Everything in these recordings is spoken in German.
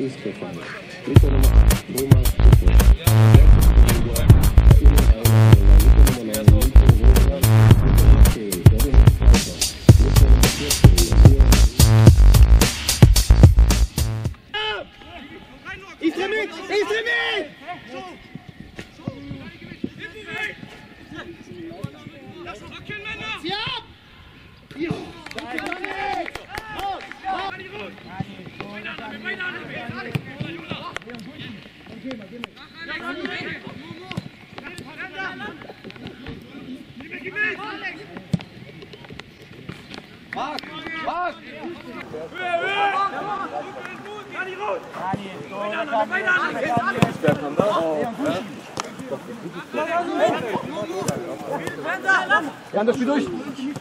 ist gefahren. Liga Nummer 8, Thomas Schüttel. Ja, das spielt durch.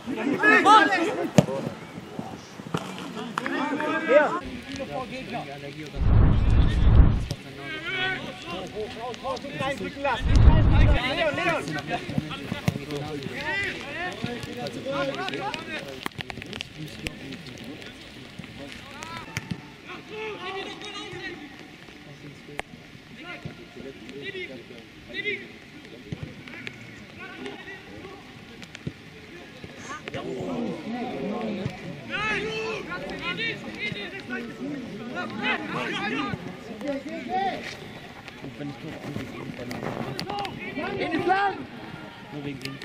In den Plan! Nur wegen ihm.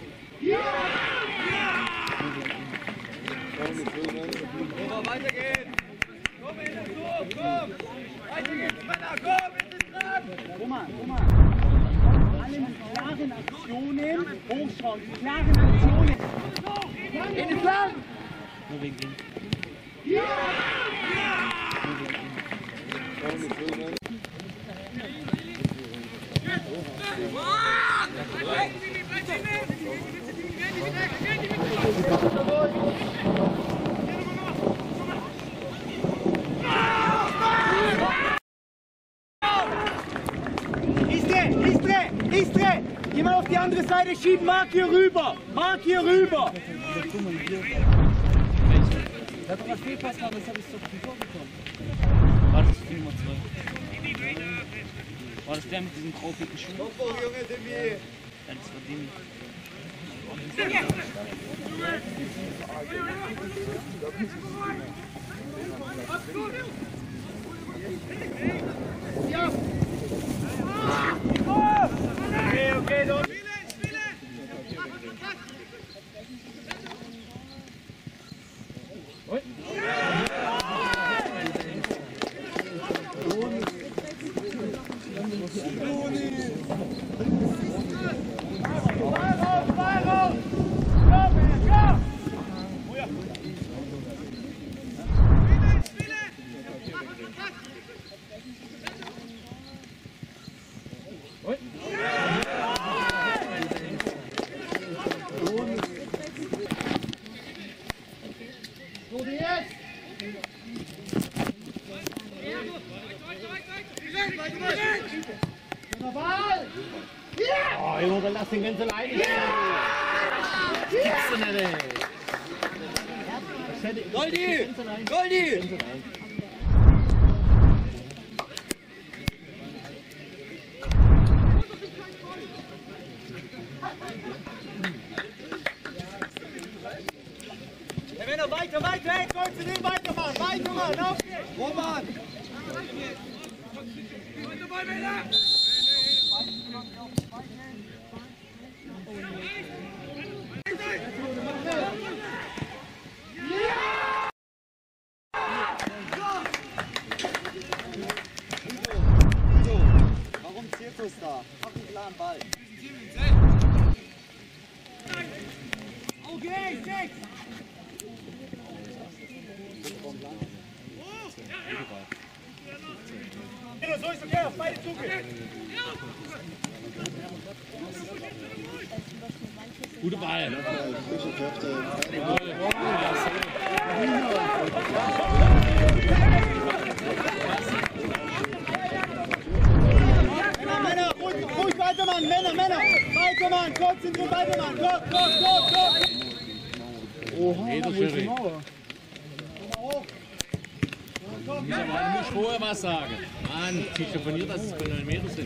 Weiter geht's! Komm in den Tor, komm! Weiter geht's, Männer, komm, in den Plan! Roman. Allen klaren Aktionen hochschauen. Klaren Aktionen. In den Plan! Nur wegen ihm. Istre! Jemand auf die andere Seite schieben, Mark hier rüber! Mark hier rüber! Ich hab aber Fehlpass gehabt, das hab ich so zum Tor bekommen. War das Nummer 2? War das der mit diesen grau-pinken Schuhen? Ja, das war Demi. Okay, los! Oh, Junge, lass den ganz alleine. Das gibt's doch nicht, ey. Goldi! Goldi! Ja, Männer, weiter, hey, konzentriert, weitermachen, auf geht's! Roman! Dabei, Männer! Warum Zirkus da? Mach einen klaren Ball. Okay, 6! So ist okay, auf beide Zugehen! Gute Ball. Männer, ruhig weitermachen, Männer, weitermachen, konzentriert weitermachen, go! Oha, wo ist die Mauer? Du musst vorher was sagen. Mann, ich habe von dir, dass es von 9 Meter sind.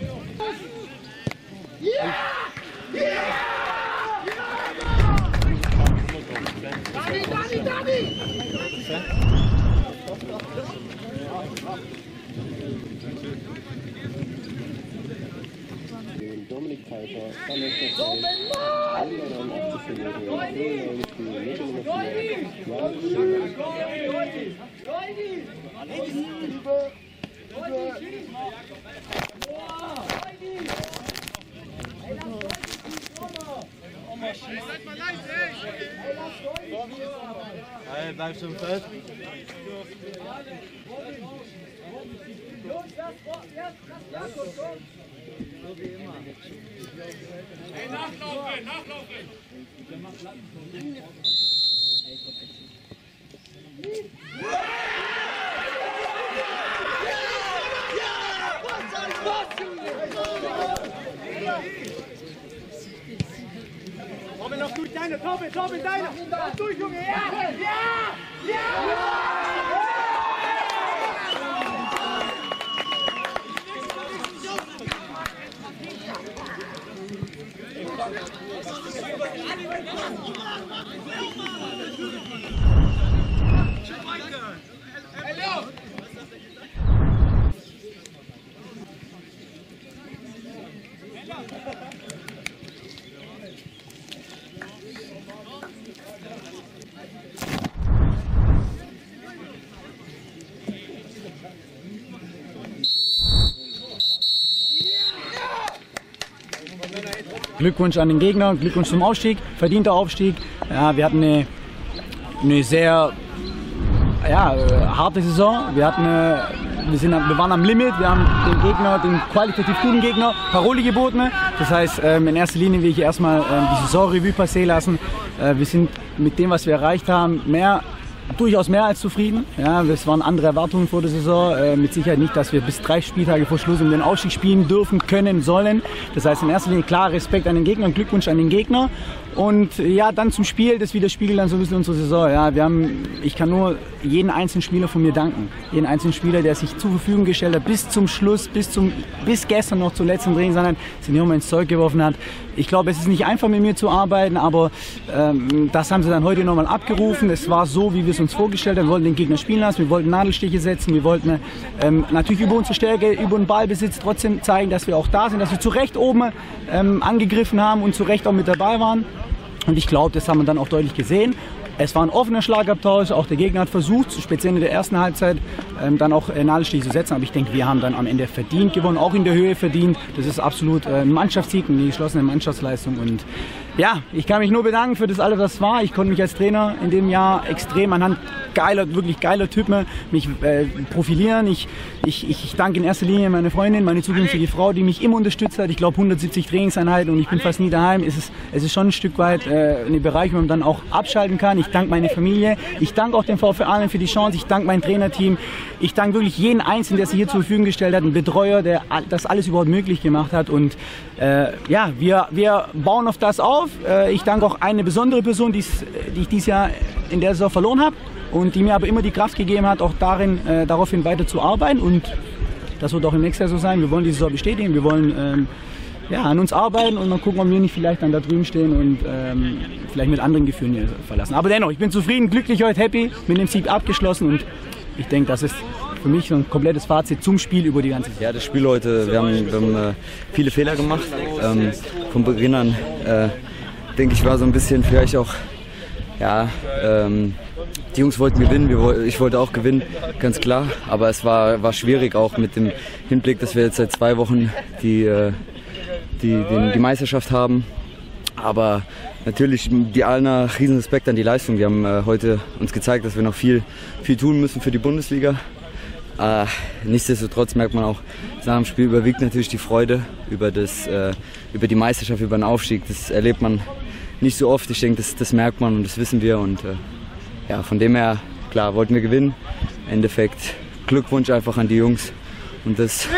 Dani! Dominik Pfeiffer, anderen abzufinden. Hey, bleibst du im Feld? Hey, nachlaufen! Torben, noch durch deine! Torben, deine! Noch durch, Junge! Ja! Glückwunsch an den Gegner, Glückwunsch zum Aufstieg, verdienter Aufstieg. Ja, wir hatten eine sehr harte Saison. Wir waren am Limit, wir haben den Gegner, den qualitativ guten Gegner, Paroli geboten. Das heißt, in erster Linie will ich erstmal die Saison-Revue passieren lassen. Wir sind mit dem, was wir erreicht haben, durchaus mehr als zufrieden. Ja, es waren andere Erwartungen vor der Saison. Mit Sicherheit nicht, dass wir bis 3 Spieltage vor Schluss um den Aufstieg spielen dürfen, können, sollen. Das heißt in erster Linie klar Respekt an den Gegner und Glückwunsch an den Gegner. Und ja, dann zum Spiel, das widerspiegelt dann so ein bisschen unsere Saison. Ja, ich kann nur jeden einzelnen Spieler von mir danken. Jeden einzelnen Spieler, der sich zur Verfügung gestellt hat, bis zum Schluss, bis gestern noch zum letzten Training, sondern sich nicht immer ins Zeug geworfen hat. Ich glaube, es ist nicht einfach mit mir zu arbeiten, aber das haben sie dann heute nochmal abgerufen. Es war so, wie wir es uns vorgestellt haben. Wir wollten den Gegner spielen lassen, wir wollten Nadelstiche setzen, wir wollten natürlich über unsere Stärke, über den Ballbesitz trotzdem zeigen, dass wir auch da sind, dass wir zu Recht oben angegriffen haben und zu Recht auch mit dabei waren. Und ich glaube, das haben wir dann auch deutlich gesehen. Es war ein offener Schlagabtausch, auch der Gegner hat versucht, speziell in der ersten Halbzeit, dann auch Nadelstiche zu setzen. Aber ich denke, wir haben dann am Ende verdient gewonnen, auch in der Höhe verdient. Das ist absolut ein Mannschaftssieg, eine geschlossene Mannschaftsleistung. Und ja, ich kann mich nur bedanken für das alles, was war. Ich konnte mich als Trainer in dem Jahr extrem anhand wirklich geiler Typen mich profilieren. Ich danke in erster Linie meine Freundin, meine zukünftige Frau, die mich immer unterstützt hat. Ich glaube 170 Trainingseinheiten und ich bin fast nie daheim. Es ist schon ein Stück weit eine Bereich, wo man dann auch abschalten kann. Ich danke meine Familie. Ich danke auch dem VfL Aalen für die Chance. Ich danke mein Trainerteam. Ich danke wirklich jeden Einzelnen, der sich hier zur Verfügung gestellt hat. Ein Betreuer, der das alles überhaupt möglich gemacht hat. Und ja, wir bauen auf das auf. Ich danke auch eine besondere Person, die ich dieses Jahr in der Saison verloren habe und die mir aber immer die Kraft gegeben hat, auch daraufhin weiter zu arbeiten. Und das wird auch im nächsten Jahr so sein. Wir wollen die Saison bestätigen. Wir wollen an uns arbeiten und mal gucken, ob wir nicht vielleicht dann da drüben stehen und vielleicht mit anderen Gefühlen hier verlassen. Aber dennoch, ich bin zufrieden, glücklich heute, happy, mit dem Sieg abgeschlossen und ich denke, das ist für mich so ein komplettes Fazit zum Spiel über die ganze Saison. Ja, das Spiel heute, wir haben viele Fehler gemacht. Von Beginn an, denke ich, war so ein bisschen vielleicht auch, die Jungs wollten gewinnen, ich wollte auch gewinnen, ganz klar. Aber es war schwierig auch mit dem Hinblick, dass wir jetzt seit 2 Wochen die Meisterschaft haben. Aber natürlich die Aalner, riesen Respekt an die Leistung. Wir haben heute uns gezeigt, dass wir noch viel tun müssen für die Bundesliga. Nichtsdestotrotz merkt man auch, nach dem Spiel überwiegt natürlich die Freude über die Meisterschaft, über den Aufstieg. Das erlebt man nicht so oft. Ich denke, das merkt man und das wissen wir. Und von dem her, klar, wollten wir gewinnen. Im Endeffekt Glückwunsch einfach an die Jungs. Und das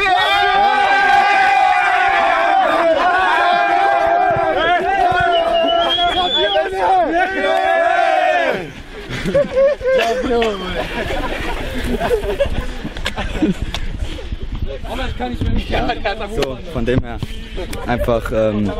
So, von dem her einfach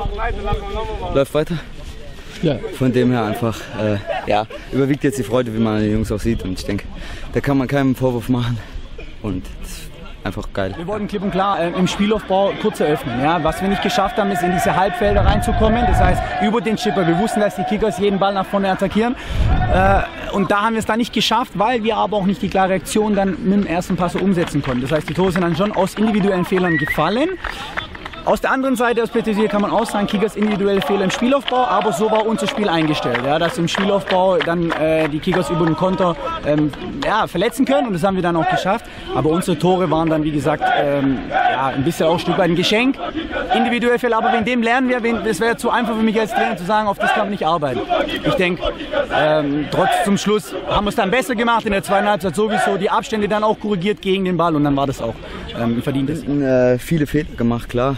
läuft weiter. Ja. Von dem her einfach ja, überwiegt jetzt die Freude, wie man an den Jungs auch sieht. Und ich denke, da kann man keinen Vorwurf machen. Und das ist einfach geil. Wir wollten klipp und klar im Spielaufbau kurz eröffnen. Ja? Was wir nicht geschafft haben, ist in diese Halbfelder reinzukommen. Das heißt, über den Chipper. Wir wussten, dass die Kickers jeden Ball nach vorne attackieren. Und da haben wir es dann nicht geschafft, weil wir aber auch nicht die klare Reaktion dann mit dem ersten Pass so umsetzen konnten. Das heißt, die Tore sind dann schon aus individuellen Fehlern gefallen. Aus der anderen Seite aus Petersilie kann man auch sagen, Kickers individuelle Fehler im Spielaufbau, aber so war unser Spiel eingestellt, ja, dass im Spielaufbau dann die Kickers über den Konter ja, verletzen können und das haben wir dann auch geschafft. Aber unsere Tore waren dann, wie gesagt, ja, ein bisschen auch ein Stück weit ein Geschenk, individuelle Fehler, aber wegen dem lernen wir, das wäre zu einfach für mich als Trainer zu sagen, auf das kann man nicht arbeiten. Ich denke, trotz zum Schluss haben wir es dann besser gemacht, in der zweiten Halbzeit sowieso, die Abstände dann auch korrigiert gegen den Ball und dann war das auch ein verdientes. Viele Fehler gemacht, klar.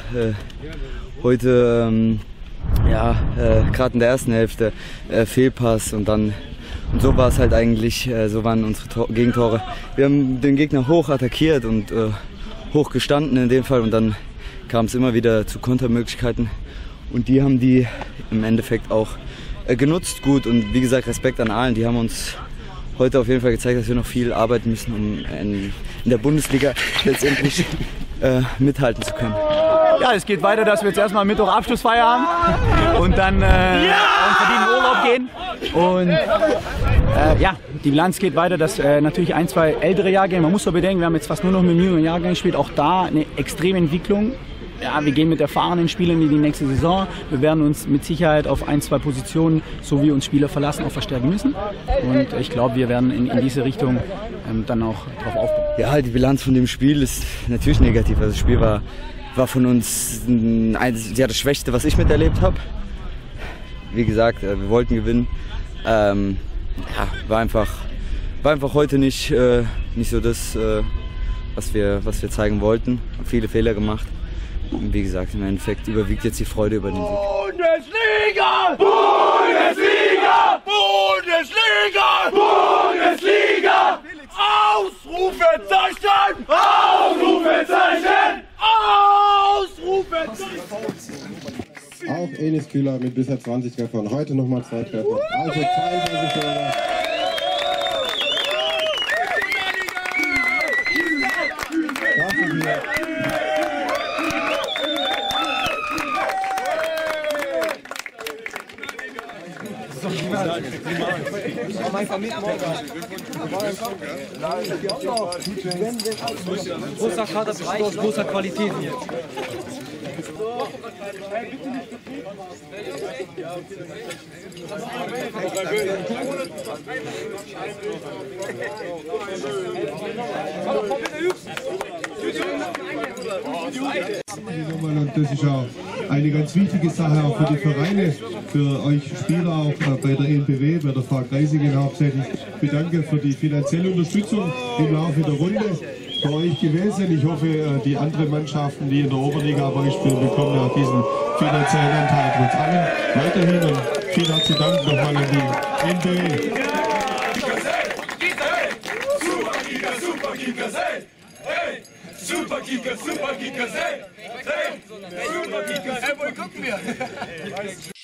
Heute, ja, gerade in der ersten Hälfte Fehlpass und dann, und so war es halt eigentlich, so waren unsere Gegentore. Wir haben den Gegner hoch attackiert und hoch gestanden in dem Fall und dann kam es immer wieder zu Kontermöglichkeiten und die haben die im Endeffekt auch genutzt gut und wie gesagt Respekt an allen, die haben uns heute auf jeden Fall gezeigt, dass wir noch viel arbeiten müssen, um in der Bundesliga letztendlich mithalten zu können. Ja, es geht weiter, dass wir jetzt erstmal Mittwoch Abschlussfeier haben und dann verdienen Urlaub gehen. Und ja, die Bilanz geht weiter, dass natürlich ein, zwei ältere Jahrgänge, man muss so bedenken, wir haben jetzt fast nur noch mit jüngeren Jahrgängen gespielt, auch da eine extreme Entwicklung. Ja, wir gehen mit erfahrenen Spielern in die nächste Saison. Wir werden uns mit Sicherheit auf ein, zwei Positionen, so wie uns Spieler verlassen, auch verstärken müssen. Und ich glaube, wir werden in diese Richtung dann auch drauf aufbauen. Ja, die Bilanz von dem Spiel ist natürlich negativ. Also das Spiel war von uns ja, das Schwächste, was ich miterlebt habe. Wie gesagt, wir wollten gewinnen. Ja, war einfach heute nicht so das, was wir zeigen wollten. Haben viele Fehler gemacht. Und wie gesagt, im Endeffekt überwiegt jetzt die Freude über den Sieg. Bundesliga! Bundesliga! Bundesliga! Bundesliga! Ausrufezeichen! Ausrufezeichen! Ausrufezeichen! Auch Enis Kühler mit bisher 20 Treffern. Heute nochmal 2 Treffer. Also 22 Tore. Dafür wieder. Großer Kader besteht aus großer Qualität hier. Und das ist auch eine ganz wichtige Sache auch für die Vereine, für euch Spieler auch bei der ENBW, bei der Frau Kreisingen hauptsächlich. Ich bedanke für die finanzielle Unterstützung im Laufe der Runde für euch gewesen. Ich hoffe, die anderen Mannschaften, die in der Oberliga aber spielen, bekommen auch diesen finanziellen Anteil trotz allem weiterhin. Und vielen herzlichen Dank nochmal an die ENBW. Super Kickers, hey! Hey! Super Kickers, hey, wo gucken wir?